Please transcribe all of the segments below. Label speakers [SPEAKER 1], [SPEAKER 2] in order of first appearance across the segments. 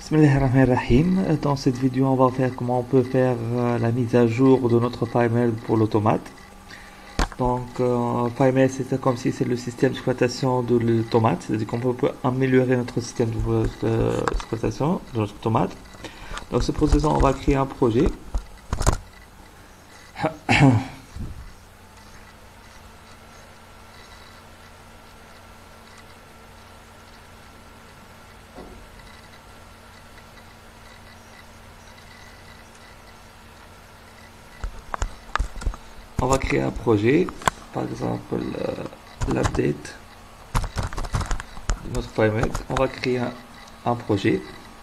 [SPEAKER 1] Bismillahirrahmanirrahim. Dans cette vidéo, on va faire comment on peut faire la mise à jour de notre FileMail pour l'automate. Donc, FileMail, c'est comme si c'est le système d'exploitation de l'automate, c'est-à-dire qu'on peut améliorer notre système d'exploitation de notre automate. Donc, ce processus, on va créer un projet. On va créer un projet, par exemple l'update de notre FileMail. On va créer un projet.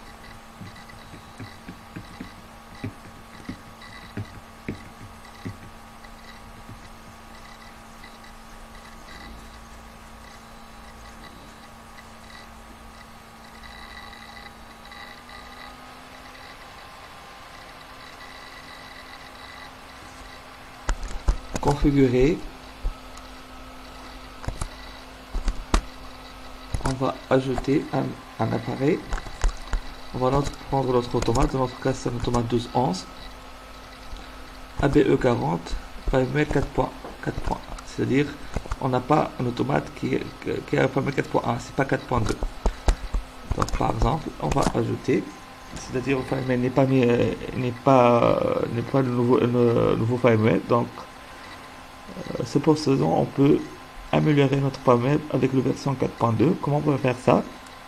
[SPEAKER 1] Configurer. On va ajouter un appareil. On va prendre notre automate. Dans notre cas, c'est un automate 1211. ABE40, FileMail 4.4.1. C'est-à-dire, on n'a pas un automate qui a FileMail 4.1, c'est pas 4.2. Donc, par exemple, on va ajouter. C'est-à-dire, le FileMail n'est pas le nouveau FileMail. Donc, c'est pour ce faisant, on peut améliorer notre FileMail avec la version 4.2. Comment on peut faire ça?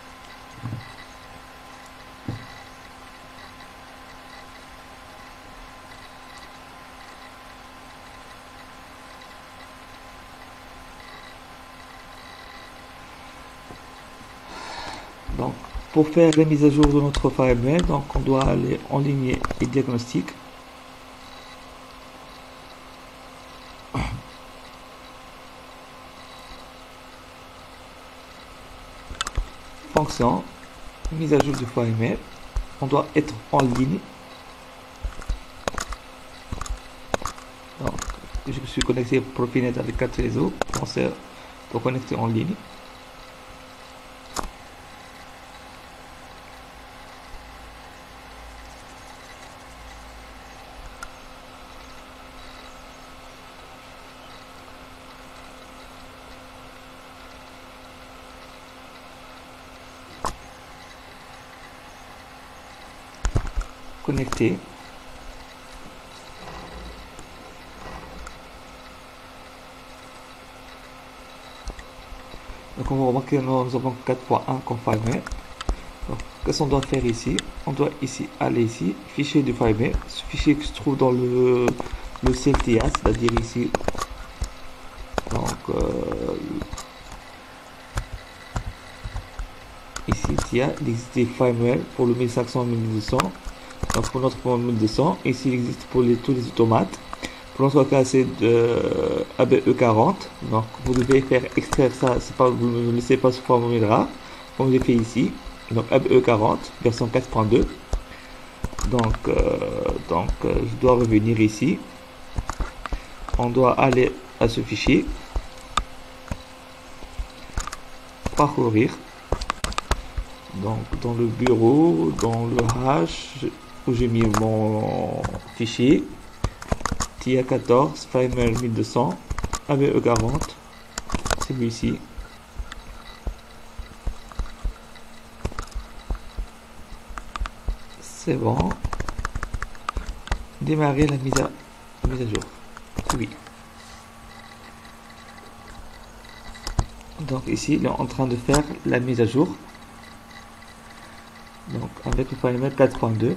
[SPEAKER 1] Donc, pour faire la mise à jour de notre FileMail, donc on doit aller en ligne et diagnostic. Fonction, mise à jour du FileMail. On doit être en ligne. Donc, je suis connecté Profinet avec 4 réseaux pour connecter en ligne. Connecté. Donc on va remarquer que nous avons 4.1 comme FileMail. Donc qu'est-ce qu'on doit faire ici? On doit ici aller ici, fichier du FileMail, ce fichier qui se trouve dans le CLTIA, c'est-à-dire ici. Donc ici il existe des FileMail pour le 1500 1200. Donc pour notre 1200, ici il existe pour tous les automates. Pour notre cas, c'est de ABE40. Donc, vous devez faire extraire ça. C'est pas, vous ne laissez pas sous forme RAR, comme j'ai fait ici. Donc, ABE40, version 4.2. Donc, je dois revenir ici. On doit aller à ce fichier. Parcourir. Donc, dans le bureau, dans le hash, où j'ai mis mon fichier. TIA 14, FileMail 1200, ABE40, celui-ci. C'est bon. Démarrer la mise à jour. Oui. Donc ici, il est en train de faire la mise à jour. Donc avec le FileMail 4.2.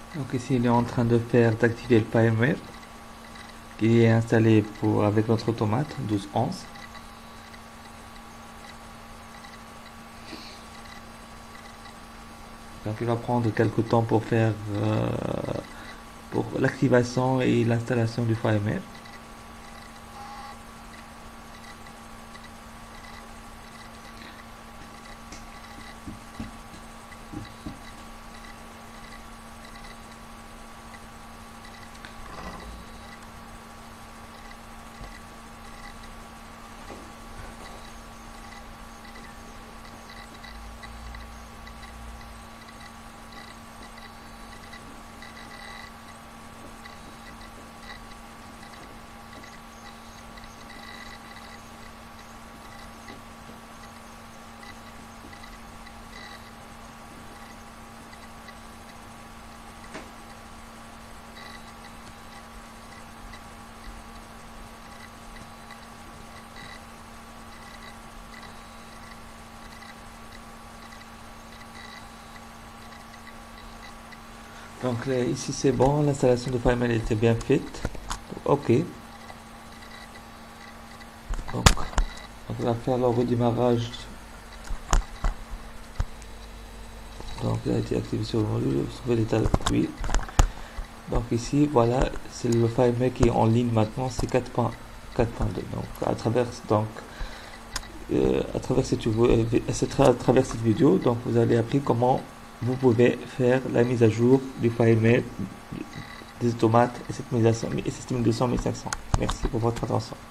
[SPEAKER 1] Donc ici il est en train d'activer le firmware qui est installé avec notre automate 12.11. Donc il va prendre quelques temps pour faire pour l'activation et l'installation du firmware. Donc là, ici c'est bon, l'installation de firmware était bien faite. Ok. Donc on va faire le redémarrage. Donc il a été activé sur le module, sauver l'état de oui. Donc ici voilà, c'est le firmware qui est en ligne maintenant, c'est 4.2. Donc à travers cette vidéo, donc vous avez appris comment vous pouvez faire la mise à jour du firmware des automates et cette mise à et système 200 1500. Merci pour votre attention.